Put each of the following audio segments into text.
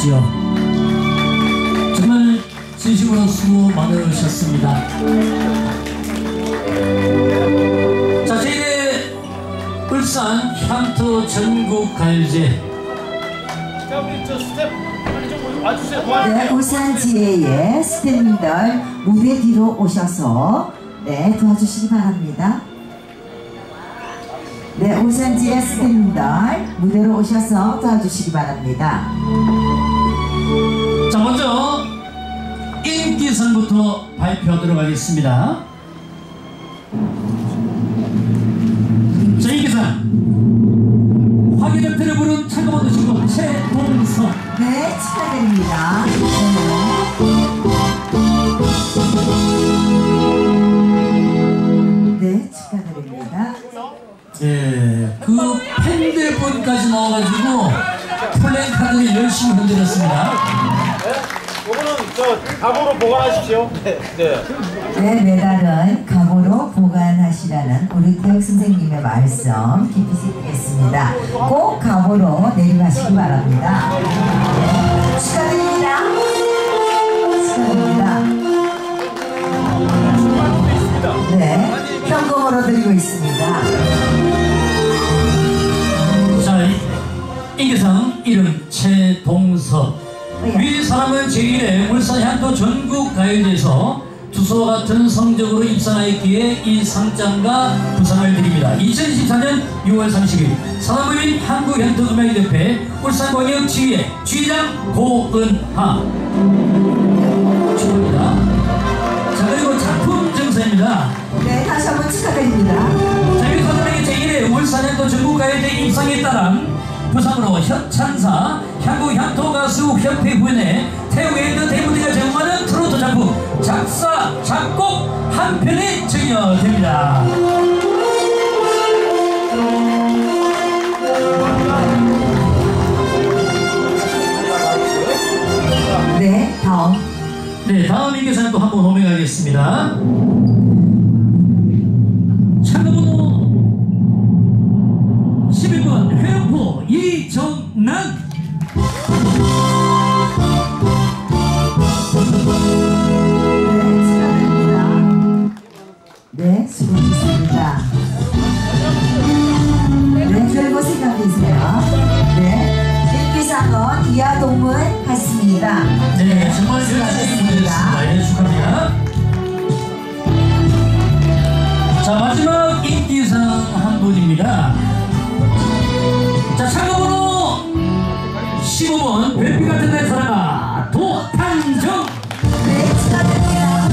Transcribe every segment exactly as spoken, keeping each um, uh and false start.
주십시오. 정말 진심으로 수고 많으셨습니다. 자, 저희의 울산 향토 전국가요제. 자, 우리 저 스텝 빨리 좀 와주세요. 네, 울산지혜의 스태프분들 무대 뒤로 오셔서 네, 도와주시기 바랍니다. 네, 울산지혜 스태프분들 무대로 오셔서 도와주시기 바랍니다. 자, 먼저 인기상부터 발표하도록 하겠습니다. 자, 인기상 화기장태를 부른 차가운 친구 최동석. 네, 축하드립니다. 네, 네 축하드립니다. 네, 그 팬들분까지 나와가지고 플랜카드를 열심히 흔들었습니다. 이거는 저 각오로 보관하십시오. 네, 네. 네, 메달은 각오로 보관하시라는 우리 태혁 선생님의 말씀 깊이 새기겠습니다. 꼭 각오로 내려가시기 바랍니다. 네, 축하드립니다. 축하드립니다. 네, 현금으로 드리고 있습니다. 자, 인기상 이름 최동석. 위 사람은 제일회 울산 향토 전국 가요제에서 두서와 같은 성적으로 입상하였기에 이 상장과 부상을 드립니다. 이천이십사 년 유월 삼십일 사람의인 한국향토음악협회 울산광역 지휘회 지휘장 고은하 축하합니다. 자, 그리고 작품 증서입니다. 네, 다시 한번 축하드립니다. 자, 위 사람에게 제일회 울산 향토 전국 가요제 입상에 따른 부상으로 현찬사 한국향토가수협회 후원회 태우엔터테인먼트가 제공하는 트로트 작품 작사, 작곡 한 편이 증여됩니다. 네, 다음. 네, 다음 인계사는 또 한 번 넘어가겠습니다. 참고번호 십일 번 회원포 이정난. 네, 수고하셨습니다. 네, 별 고생하고 계세요. 네, 인기상은 이하동문 했습니다. 네, 정말 수고하셨습니다. 네, 축하합니다. 자, 마지막 인기상 한 분입니다. 자, 참고번호 십오 번 별빛 같은 날 사랑아 도탄정. 네, 축하드립니다.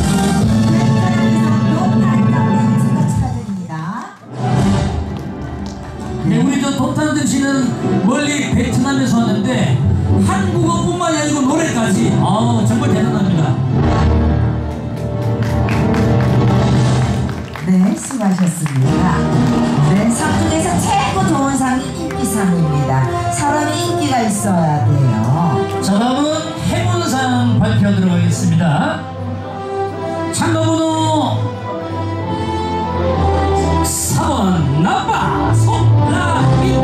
네, 우리 저 도탄정 씨는 멀리 베트남에서 왔는데 한국어뿐만이 아니고 노래까지 아 정말 대단합니다. 네, 수고하셨습니다. 네, 상 중에서 최고 좋은 상이 인기상입니다. 사람이 인기가 있어야 돼요. 자, 다음은 행운상 발표하도록 하겠습니다. 참가번호 사 번 나빠 손라희.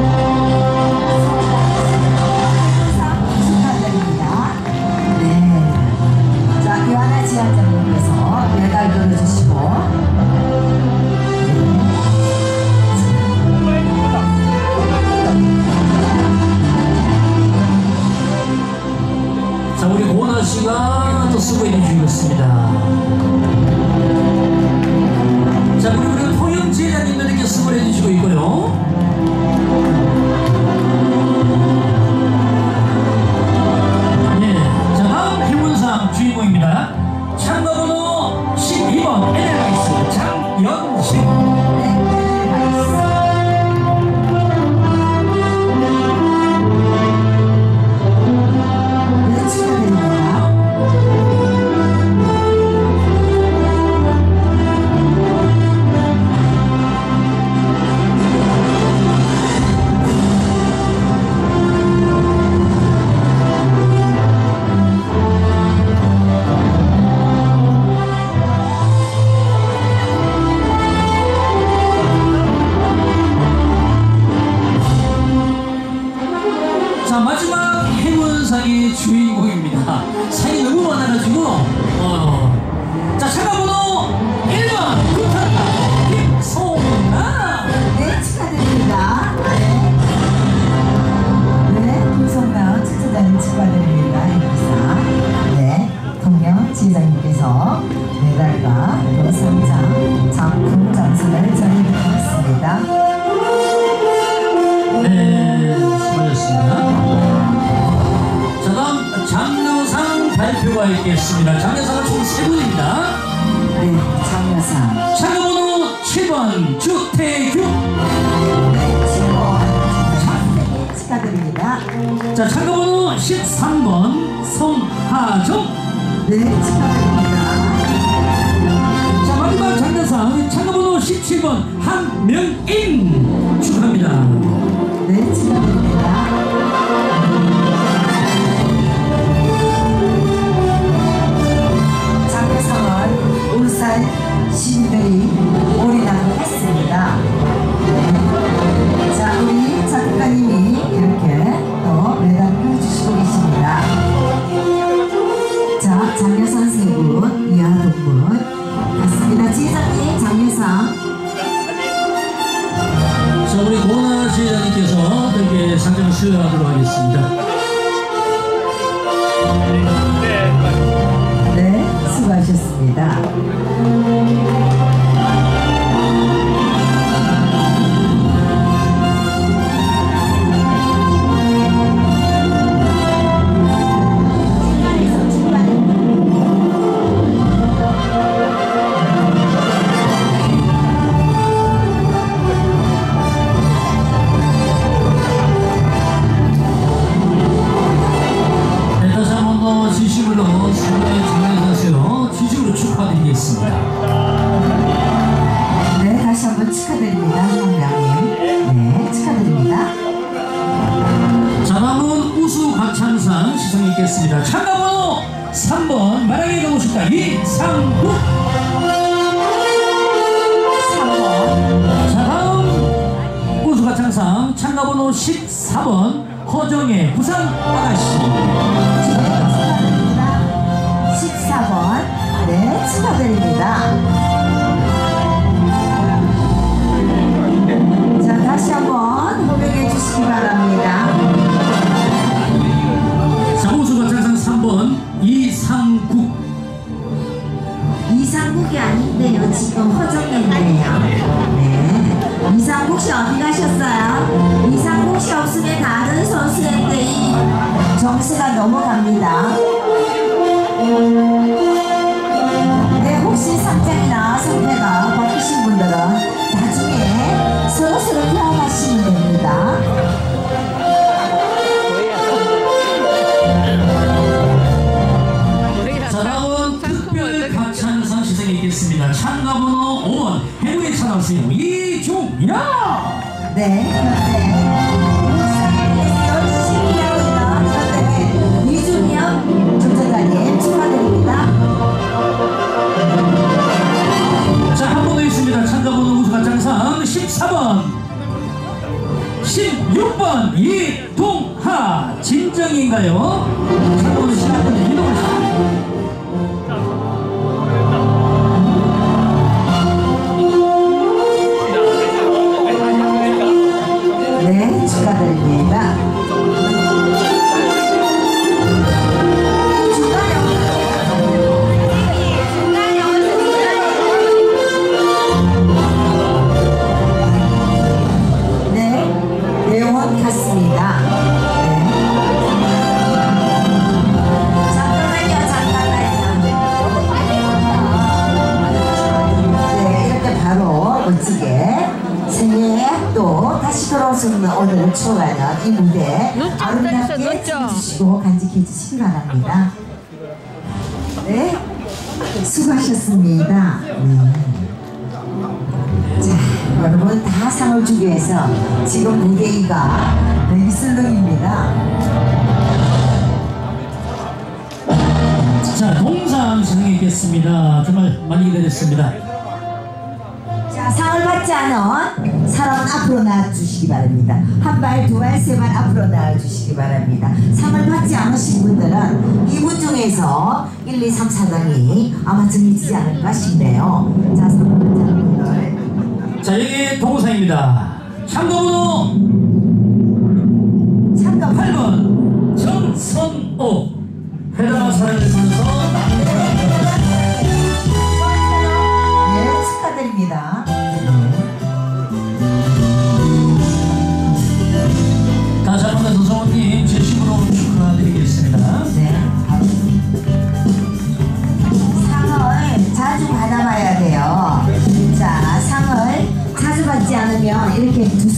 축하드립니다. 네. 자, 요하나 지향장님께서 메달 들어주시고. 자, 우리 고은하 씨가 또 수고해 주셨습니다. 자, 우리 우리 통영 지회장님들께 수고해 주시고 있고요. 네, 자, 다음 행운상 주인공입니다. 참가번호 십이 번 에델바이스 장연식. 대상장 장품 장선을 전해드리고 있습니다. 네, 수고하셨습니다. 자, 다음 장려상 발표가 있겠습니다. 장려상은 총 세 분입니다. 네, 장려상. 참가번호 칠 번 주태규. 네, 칠 번 축하드립니다. 자, 참가번호 십삼 번 송하정. 네, 축하드립니다. 자, 마지막 장려상 참가번호 십칠 번 한명인 축하합니다. 네, 축하드립니다. 장려상은 울산 시민들이 올인하겠습니다. 네. 자, 우리 작가님이 이렇게 또 매달을 해주시고 계십니다. 자, 장려상 세 분, 이하동분 갔습니다. 지회장님, 장려상. 자, 우리 고은아 지회장님께서 이렇게 상장을 수여하도록 하겠습니다. 네, 수고하셨습니다. 진심으로 수고의 장려상 진심으로 축하드리겠습니다. 네, 다시 한번 축하드립니다, 한명님. 네, 축하드립니다. 자, 다음은 우수 가창상 시상이 있겠습니다. 참가번호 삼 번 마랑에 나오실까 이상국. 삼 번. 자, 다음 우수 가창상 참가번호 십사 번 허정의 부산 아가씨. 십사 번. 네, 축하드립니다. 자, 다시 한번 호명해 주시기 바랍니다. 자, 우수 가창상 삼 번 이상국. 이상국이 아닌데요, 지금 허정이네요. 네. 이상국 씨 어디 가셨어요? 이상국 씨 없으면 다른 선수들이 점수가 넘어갑니다. 네, 혹시 상장이나 상패가 바뀌신 분들은 나중에 서로서로 교환하시면 됩니다. 자, 다음은 특별 가창상 시상이 있겠습니다. 참가번호 오 번 해물에 찾아오세요 이종야. 네, 그런데 울산에서 열심히 하고 있는 그런데 이준영 조전자님 축하드립니다. 자, 한 번 더 있습니다. 참가번호 우수 가창상 십사 번 십육 번 이동하. 진정인가요? 참가번호 십육 번 이동하. 네, 축하드립니다. 네, 내원 같습니다. 네. 잠깐만요, 잠깐만요. 네, 이렇게 바로 멋지게 생애에 또 다시 돌아오시는 오늘을 추억하는 이 무대 아름답게 해주시고 간직해 주시기 바랍니다. 네, 수고하셨습니다. 네. 자, 여러분 다 상을 주기 위해서 지금 무대가 레기슬롱입니다. 자, 동상 시상이 있겠습니다. 정말 많이 기다렸습니다. 자, 상을 받지 않은 사람은 앞으로 나와주시기 바랍니다. 한 발, 두 발, 세 발 앞으로 나와주시기 바랍니다. 상을 받지 않으신 분들은 이분 중에서 일, 이, 삼, 사 등이 아마 정해지지 않을까 싶네요. 자, 상을 받지 않은 분들. 자, 여기 동상입니다. 참가번호 참가 팔 번 정선호. 회사 사랑을 통해서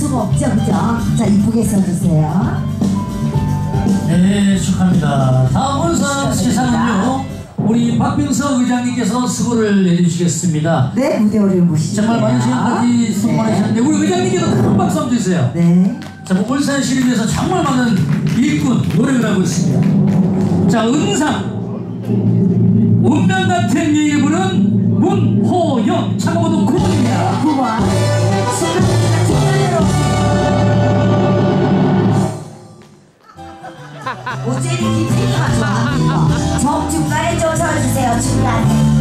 수가 없죠, 그죠? 자, 이쁘게 써주세요. 네, 축하합니다. 다음 울산 시상은요, 우리 박빙석 의장님께서 수고를 해주시겠습니다. 네, 무대 오리를 모시죠. 정말 많은 시간까지 수고 많으셨는데, 우리 의장님께도 큰 박수 한번 주세요. 네. 자, 뭐 울산시를 위해서 정말 많은 일꾼 노력을 하고 있습니다. 자, 은상 운명 같은 얘기 부른 문호영 참고번호 구 번입니다. 구 번. 축하드립니다. 축하드려요. 모젤이 기태기가 좋아합니다. 정 중간에 좀 서주세요. 중간에.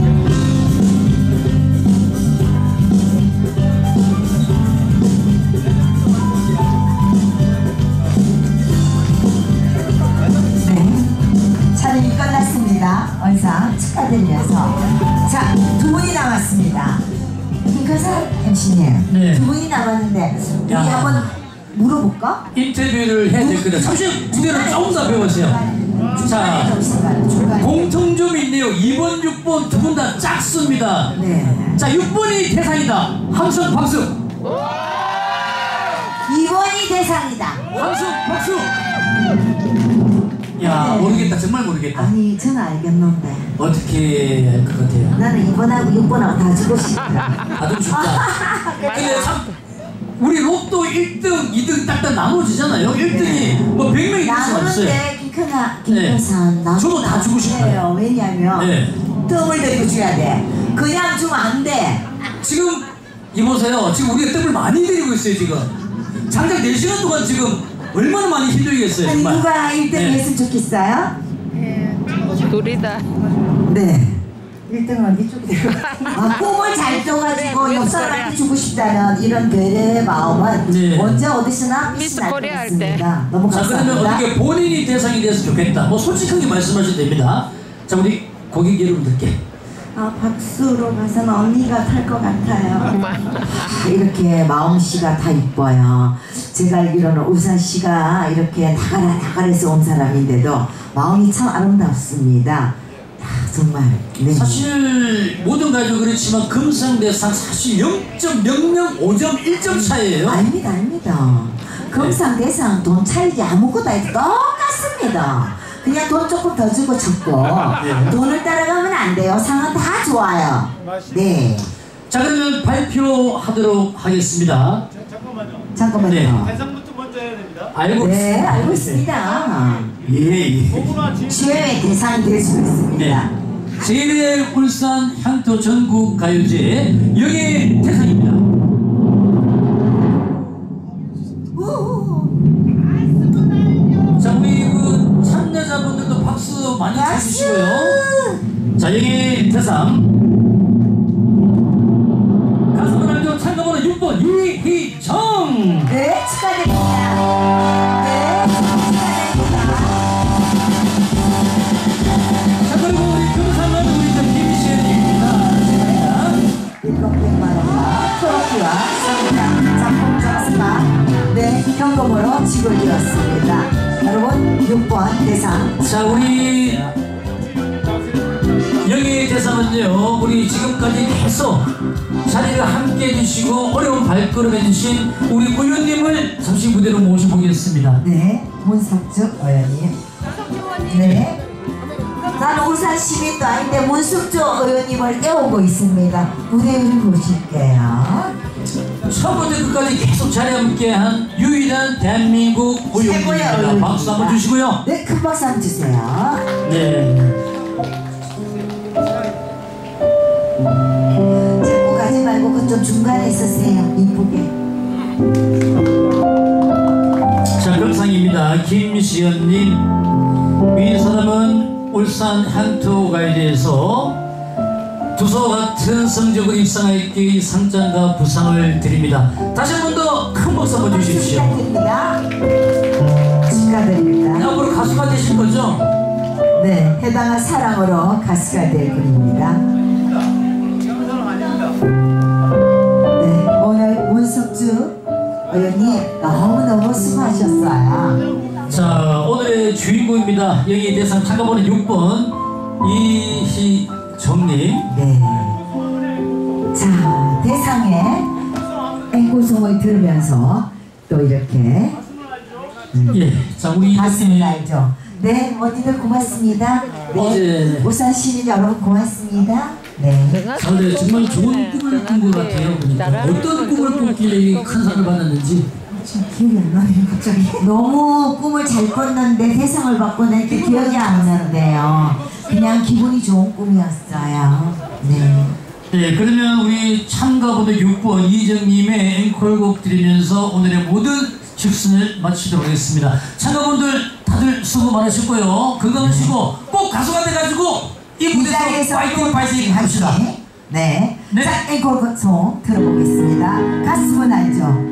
촬영이 끝났습니다. 원상 축하드리면서 자, 두 분이 남았습니다. 김가사 엠씨님 네. 두 분이 남았는데 우리 야. 한번 물어볼까? 인터뷰를 해야 될 거다. 잠시 무대를 조금 더 배워보세요. 자, 공통점이 있네요. 이 번, 육 번 두 분 다 짝수입니다. 네. 자, 육 번이 대상이다. 함성 박수. 이 번이 대상이다. 함성 박수. 야, 네. 모르겠다. 정말 모르겠다. 아니, 저는 알겠는데 어떻게 할 것 같아요? 나는 이 번하고 육 번하고 다 주고 싶다. 나도 죽다. 근데 참 우리 로또 일 등, 이 등 딱딱 나눠지잖아요. 일 등이 뭐 백 명이 될 수는 없어요. 나누는데 김카나 네. 김카산 나 저도 다 주고 싶어요. 왜냐면 네. 뜸을 들이고 줘야 돼. 그냥 주면 안 돼. 지금 이보세요. 지금 우리가 뜸을 많이 들이고 있어요. 지금 장작 네 시간 동안 지금 얼마나 많이 힘들겠어요. 아니, 정말. 누가 일 등 네. 했으면 좋겠어요? 둘이다. 네. 일 등은 이쪽이 되고. 아, 꿈을 잘 꿔가지고 옆 사람한테 주고 싶다는 이런 배려의 마음은 네. 언제 어디서나 미스 빛이 날 것 코리아 할 때. 같습니다. 너무 자, 그러면 감사합니다. 어떻게 본인이 대상이 돼서 좋겠다. 뭐 솔직하게 말씀하셔도 됩니다. 자, 우리 고객 여러분들께. 아, 박수로 가서는 언니가 탈 것 같아요. 아, 이렇게 마음씨가 다 이뻐요. 제가 알기로는 울산시가 이렇게 나가라 나가라에서 온 사람인데도 마음이 참 아름답습니다. 아, 정말. 네. 사실 모든 가족이 그렇지만 금상대상 사실 영 점 영영오 점 일 점 차이에요. 아닙니다, 아닙니다. 금상 대상 돈 차이지 아무것도 아니고 똑같습니다. 그냥 돈 조금 더 주고 쳤고 네. 돈을 따라가면 안 돼요. 상은 다 좋아요. 네. 자, 그러면 발표하도록 하겠습니다. 자, 잠깐만요. 잠깐만요. 네. 대상부터 먼저 해야 됩니다. 알고 네, 있습니다. 알고 있습니다. 예, 예. 고구마 지 최후의 대상이 될 수 있습니다. 네. 제일의 울산 향토 전국 가요제 영예 대상입니다. 자, 우리 그 참여자분들도 박수 많이 쳐주시고요. 자, 영예 대상 가수분들도 참가번호 육 번 유희정. 네, 축하드립니다. 네, 축하드립니다. 자, 그리고 우리 금상은 우리 저 김시현입니다. 일곱백만 원과 트로피와 상장, 작품 작스가 네, 현금으로 지불되었습니다. 여러분, 육 번 대상. 자, 우리 영예의 대상은요, 우리 지금까지 계속 자리를 함께 해주시고 어려운 발걸음 해주신 우리 의원님을 잠시 무대로 모셔보겠습니다. 네, 문석주 의원님. 네. 나는 울산 시민도 아닌데 문석주 의원님을 깨우고 있습니다. 무대 위를 보실게요. 처음부터 끝까지 계속 자리 함께한 유일한 대한민국 최고의 의원님입니다. 의원입니다. 박수 한번 주시고요. 네, 큰 박수 한번 주세요. 네. 자꾸 가지 말고 그쪽 중간에 있으세요. 이쁘게. 자, 금상입니다. 김시현님. 이 사람은 울산 향토 가요제에서 두서와 같은 성적을 입상하였기에 이 상장과 부상을 드립니다. 다시 한 번 더 큰 박수 한번 주십시오. 축하드립니다. 축하드립니다. 앞으로 가수가 되실 거죠? 네, 해당한 사랑으로 가수가 될 분입니다. 영상 아닙니다. 네, 오늘 문석주 의원님 너무너무 수고하셨어요. 자, 오늘의 주인공입니다. 여기 대상 참가번호 육 번 이희정님. 네. 자, 대상에 에, 앵콜송을 들으면서 또 이렇게 음, 예, 자 우리 가슴을 알죠. 네, 어디들 고맙습니다. 네, 어제- 우산 시민 여러분 고맙습니다. 네. 자, 근데 정말 좋은 꿈을 꾼 것 같아요. 보니까 어떤 꿈을 꿨길래 이 큰 상을 받았는지. 지금 기억이 안 나네요, 갑자기. 너무 꿈을 잘 꿨는데 대상을 받고 나니까 기억이 안 나는데요. 그냥 기분이 좋은 꿈이었어요. 네. 네, 그러면 우리 참가번호 육 번 이정님의 앵콜곡 드리면서 오늘의 모든 식순을 마치도록 하겠습니다. 참가분들 다들 수고 많으셨고요. 건강하시고 꼭 가수가 돼가지고 이 이 무대에서 자리에서 파이팅 파이팅 합시다. 네. 네. 자, 앵콜송 들어보겠습니다. 가슴은 알죠.